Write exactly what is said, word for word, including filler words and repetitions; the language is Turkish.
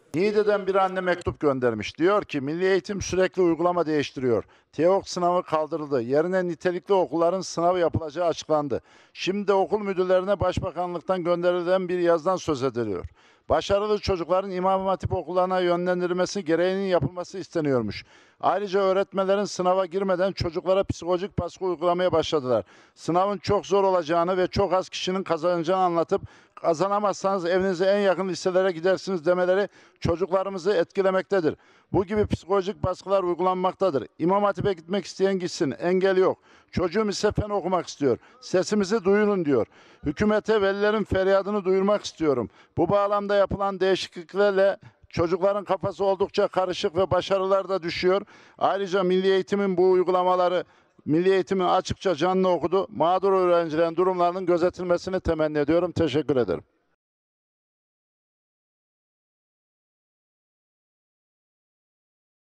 Niğde'den bir anne mektup göndermiş. Diyor ki Milli Eğitim sürekli uygulama değiştiriyor. TEOK sınavı kaldırıldı. Yerine nitelikli okulların sınavı yapılacağı açıklandı. Şimdi de okul müdürlerine başbakanlıktan gönderilen bir yazdan söz ediliyor. Başarılı çocukların İmam Hatip okullarına yönlendirilmesi gereğinin yapılması isteniyormuş. Ayrıca öğretmenlerin sınava girmeden çocuklara psikolojik baskı uygulamaya başladılar. Sınavın çok zor olacağını ve çok az kişinin kazanacağını anlatıp kazanamazsanız evinize en yakın liselere gidersiniz demeleri çocuklarımızı etkilemektedir. Bu gibi psikolojik baskılar uygulanmaktadır. İmam Hatip'e gitmek isteyen gitsin, engel yok. Çocuğum ise fen okumak istiyor. Sesimizi duyurun diyor. Hükümete velilerin feryadını duyurmak istiyorum. Bu bağlamda yapılan değişikliklerle çocukların kafası oldukça karışık ve başarılar da düşüyor. Ayrıca Milli Eğitim'in bu uygulamaları Milli Eğitim'in açıkça canlı okudu. Mağdur öğrencilerin durumlarının gözetilmesini temenni ediyorum. Teşekkür ederim.